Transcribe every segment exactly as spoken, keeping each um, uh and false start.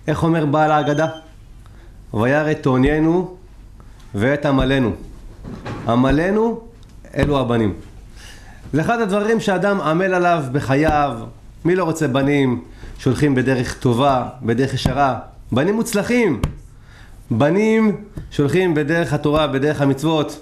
איך אומר בעל ההגדה? וירא את עוניינו ואת עמלנו. עמלנו אלו הבנים. זה אחד הדברים שאדם עמל עליו בחייו. מי לא רוצה בנים שהולכים בדרך טובה, בדרך ישרה? בנים מוצלחים. בנים שהולכים בדרך התורה, בדרך המצוות.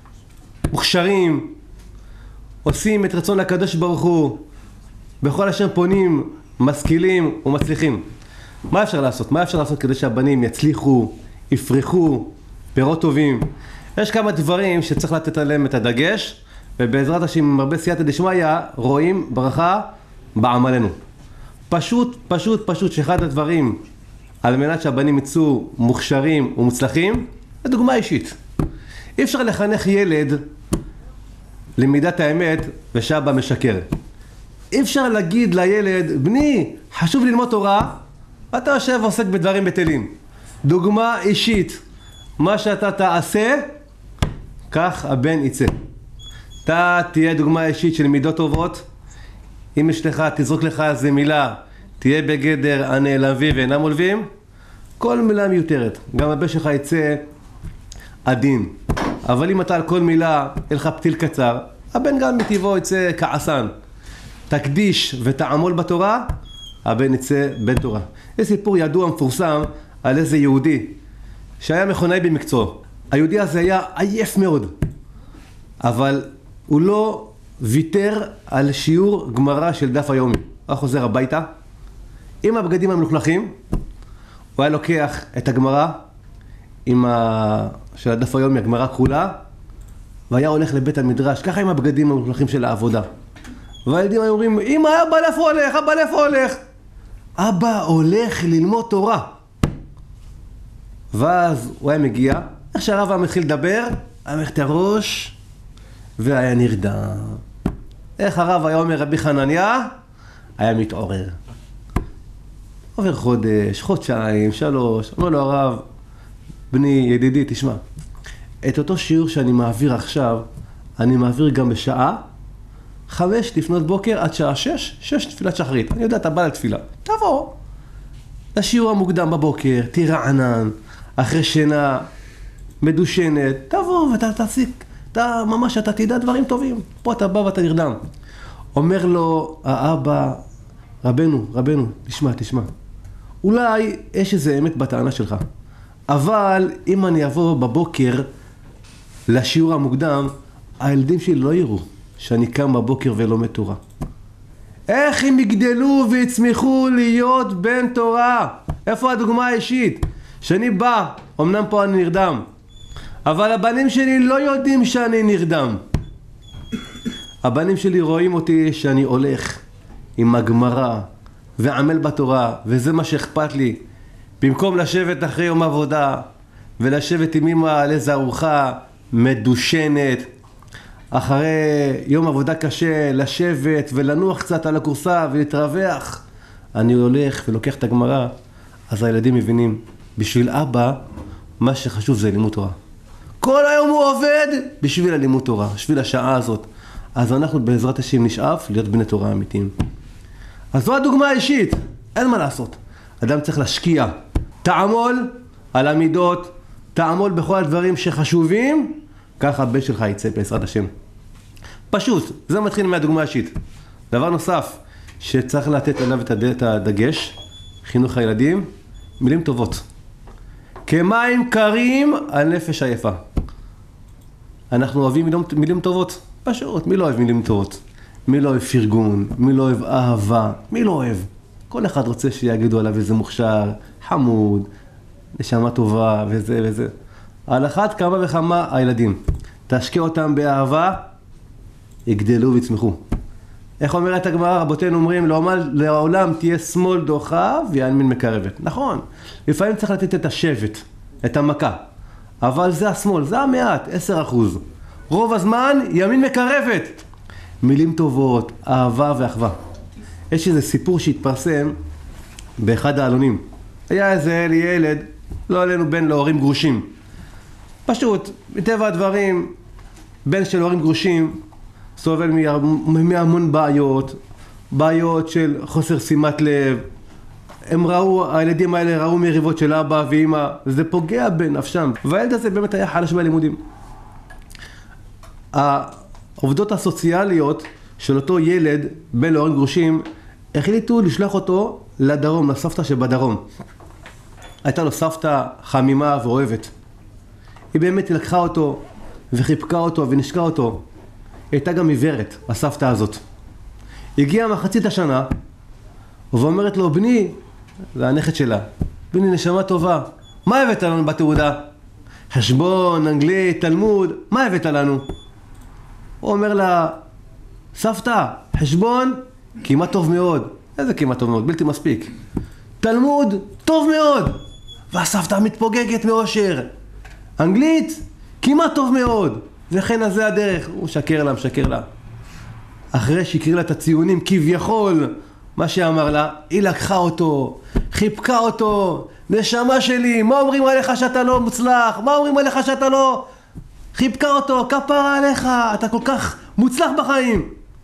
מוכשרים. עושים את רצון הקדוש ברוך הוא. בכל אשר פונים, משכילים ומצליחים. מה אפשר לעשות? מה אפשר לעשות כדי שהבנים יצליחו, יפרחו, פירות טובים? יש כמה דברים שצריך לתת עליהם את הדגש, ובעזרת השם עם הרבה סייעתא דשמיא רואים ברכה בעמלנו. פשוט, פשוט, פשוט שאחד הדברים על מנת שהבנים יצאו מוכשרים ומוצלחים, זה דוגמה אישית. אי אפשר לחנך ילד למידת האמת ושאבא משקר. אי אפשר להגיד לילד, בני, חשוב ללמוד תורה, אתה יושב ועוסק בדברים בטלים. דוגמה אישית, מה שאתה תעשה, כך הבן יצא. אתה תהיה דוגמה אישית של מידות טובות. אם יש לך, תזרוק לך איזה מילה, תהיה בגדר הנעלבים ואינם עולבים, כל מילה מיותרת. גם הבן שלך יצא עדין. אבל אם אתה על כל מילה, יהיה לך פתיל קצר, הבן גם מטבעו יצא כעסן. תקדיש ותעמול בתורה, הבן יצא בן תורה. יש סיפור ידוע מפורסם על איזה יהודי שהיה מכונאי במקצועו. היהודי הזה היה עייף מאוד, אבל הוא לא ויתר על שיעור גמרא של דף היומי. הוא חוזר הביתה עם הבגדים המלוכלכים, הוא היה לוקח את הגמרא עם ה... של הדף היומי, הגמרא כחולה, והיה הולך לבית המדרש, ככה עם הבגדים המלוכלכים של העבודה. והילדים היו אומרים, אמא, אבא לאיפה הולך? אבא לאיפה הולך? אבא הולך ללמוד תורה. ואז הוא היה מגיע, איך שהרב היה מתחיל לדבר, היה מלך את הראש, והיה נרדם. איך הרב היה אומר רבי חנניה? היה מתעורר. עובר חודש, חודשיים, שלוש, אומר לו הרב, בני ידידי, תשמע, את אותו שיעור שאני מעביר עכשיו, אני מעביר גם בשעה, חמש לפנות בוקר עד שעה שש, שש תפילת שחרית. אני יודע, אתה בא לתפילה. תבוא. לשיעור המוקדם בבוקר, תירענן, אחרי שינה, מדושנת, תבוא ואתה תעסיק, אתה ממש, אתה תדע דברים טובים. פה אתה בא ואתה נרדם. אומר לו האבא, רבנו, רבנו, תשמע, תשמע. אולי יש איזה אמת בטענה שלך, אבל אם אני אבוא בבוקר לשיעור המוקדם, הילדים שלי לא יראו שאני קם בבוקר ולומד תורה. איך הם יגדלו ויצמחו להיות בן תורה? איפה הדוגמה האישית? שאני בא, אמנם פה אני נרדם, אבל הבנים שלי לא יודעים שאני נרדם. הבנים שלי רואים אותי שאני הולך עם הגמרא ועמל בתורה, וזה מה שאכפת לי. במקום לשבת אחרי יום עבודה ולשבת עם אמא על איזו ארוחה מדושנת, אחרי יום עבודה קשה, לשבת ולנוח קצת על הקורסה ולהתרווח, אני הולך ולוקח את הגמרא. אז הילדים מבינים, בשביל אבא, מה שחשוב זה לימוד תורה. כל היום הוא עובד בשביל הלימוד תורה, בשביל השעה הזאת. אז אנחנו בעזרת השם נשאף להיות בני תורה אמיתיים. אז זו הדוגמה האישית, אין מה לעשות. אדם צריך להשקיע, תעמול על המידות, תעמול בכל הדברים שחשובים, ככה הבן שלך יצא בעזרת השם. פשוט, זה מתחיל מהדוגמה האישית. דבר נוסף שצריך לתת עליו את הדגש, חינוך הילדים, מילים טובות. כמים קרים על נפש עייפה. אנחנו אוהבים מילים, מילים טובות, פשוט. מי לא אוהב מילים טובות? מי לא אוהב פרגון? מי לא אוהב אהבה? מי לא אוהב? כל אחד רוצה שיגידו עליו איזה מוכשר, חמוד, נשמה טובה וזה וזה. על אחת כמה וכמה הילדים. תשקיע אותם באהבה, יגדלו ויצמחו. איך אומרת הגמרא? רבותינו אומרים, לעולם תהיה שמאל דוחה וימין מקרבת. נכון, לפעמים צריך לתת את השבט, את המכה. אבל זה השמאל, זה המעט, עשר אחוז. רוב הזמן ימין מקרבת. מילים טובות, אהבה ואחווה. יש איזה סיפור שהתפרסם באחד העלונים. היה איזה ילד, לא עלינו בן להורים גרושים. פשוט, מטבע הדברים, בן של הורים גרושים, סובל מהמון בעיות, בעיות של חוסר שימת לב, הם ראו, הילדים האלה ראו מריבות של אבא ואמא, זה פוגע בנפשם. והילד הזה באמת היה חלש בלימודים. העובדות הסוציאליות של אותו ילד, בן להורים גרושים, החליטו לשלוח אותו לדרום, לסבתא שבדרום. הייתה לו סבתא חמימה ואוהבת. היא באמת לקחה אותו וחיבקה אותו ונשקה אותו. היא הייתה גם עיוורת, הסבתא הזאת. הגיעה מחצית השנה ואומרת לו, בני, זה הנכד שלה, בני נשמה טובה, מה הבאת לנו בתעודה? חשבון, אנגלית, תלמוד, מה הבאת לנו? הוא אומר לה, סבתא, חשבון, כמעט טוב מאוד. איזה כמעט טוב מאוד? בלתי מספיק. תלמוד, טוב מאוד. והסבתא מתפוגגת מאושר. אנגלית, כמעט טוב מאוד. וכן הזה הדרך. הוא שקר לה, משקר לה. אחרי שהקריא לה את הציונים, כביכול, מה שאמר לה, היא לקחה אותו, חיבקה אותו, נשמה שלי, מה אומרים עליך שאתה לא מוצלח? מה אומרים עליך שאתה לא... חיבקה אותו, כפרה עליך, אתה כל כך מוצלח בחיים.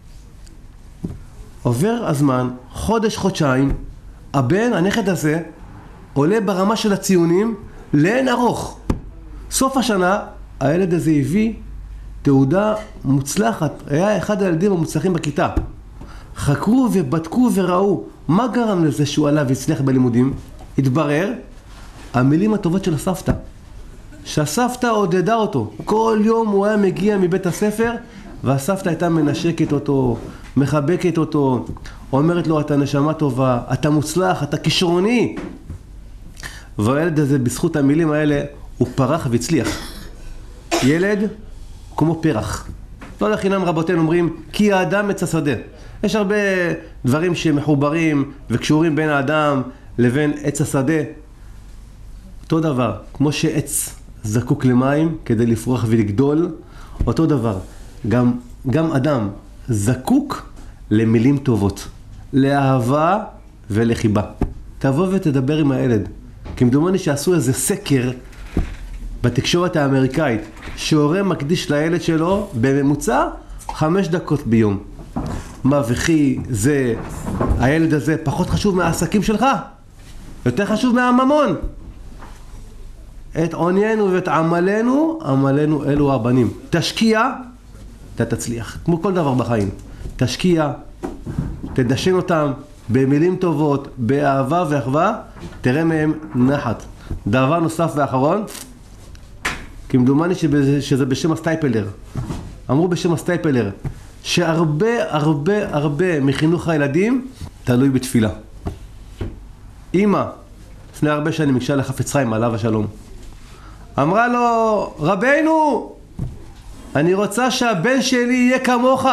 עובר הזמן, חודש, חודשיים, הבן, הנכד הזה, עולה ברמה של הציונים לאין ארוך. סוף השנה, הילד הזה הביא תעודה מוצלחת, היה אחד הילדים המוצלחים בכיתה. חקרו ובדקו וראו מה גרם לזה שהוא עלה והצליח בלימודים. התברר, המילים הטובות של הסבתא. שהסבתא עודדה אותו. כל יום הוא היה מגיע מבית הספר, והסבתא הייתה מנשקת אותו, מחבקת אותו, אומרת לו, אתה נשמה טובה, אתה מוצלח, אתה כישרוני. והילד הזה, בזכות המילים האלה, הוא פרח והצליח. ילד כמו פרח. לא לחינם רבותינו אומרים, כי האדם עץ השדה. יש הרבה דברים שמחוברים וקשורים בין האדם לבין עץ השדה. אותו דבר, כמו שעץ זקוק למים כדי לפרוח ולגדול, אותו דבר, גם, גם אדם זקוק למילים טובות, לאהבה ולחיבה. תבוא ותדבר עם הילד. כמדומני שעשו איזה סקר בתקשורת האמריקאית, שהורה מקדיש לילד שלו בממוצע חמש דקות ביום. מה וכי זה, הילד הזה פחות חשוב מהעסקים שלך? יותר חשוב מהממון. את עוניינו ואת עמלנו, עמלנו אלו הבנים. תשקיע, אתה תצליח. כמו כל דבר בחיים. תשקיע, תדשן אותם במילים טובות, באהבה ואחווה, תראה מהם נחת. דבר נוסף ואחרון, כמדומני שזה בשם הסטייפלר. אמרו בשם הסטייפלר, שהרבה הרבה הרבה מחינוך הילדים תלוי בתפילה. אמא, לפני הרבה שנים מקשה לחפץ חיים עליו השלום. אמרה לו, רבינו, אני רוצה שהבן שלי יהיה כמוך.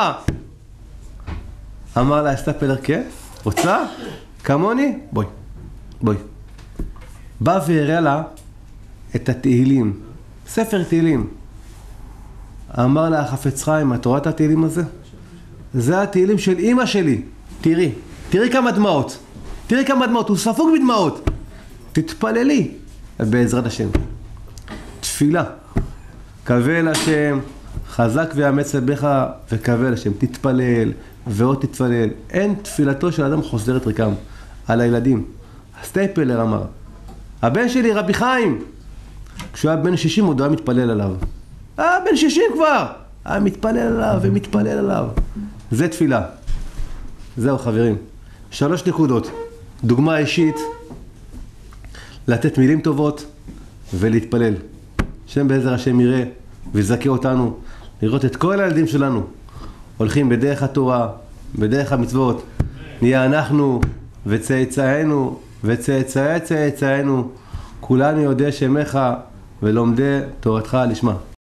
אמר לה, הסטייפלר, כן? רוצה? כמוני? בואי, בואי. בא והראה לה את התהילים, ספר תהילים. אמר לה, חפץ חיים, את רואה את התהילים הזה? זה התהילים של אמא שלי. תראי, תראי כמה דמעות. תראי כמה דמעות, הוא ספוג בדמעות. תתפללי בעזרת השם. תפילה. קבל השם, חזק ואמץ לבך וקבל השם. תתפלל ועוד תתפלל. אין תפילתו של אדם חוזרת ריקם. על הילדים. הסטייפלר אמר, הבן שלי רבי חיים, כשהוא היה בן שישים עוד היה מתפלל עליו. אה, בן שישים כבר! היה מתפלל עליו ומתפלל עליו. זה תפילה. זהו חברים. שלוש נקודות. דוגמה אישית, לתת מילים טובות ולהתפלל. שם בעזר השם יראה ויזכה אותנו לראות את כל הילדים שלנו הולכים בדרך התורה, בדרך המצוות. נהיה אנחנו וצאצאינו וצאצאי צאצאינו כולנו יודעי שמך ולומדי תורתך לשמה.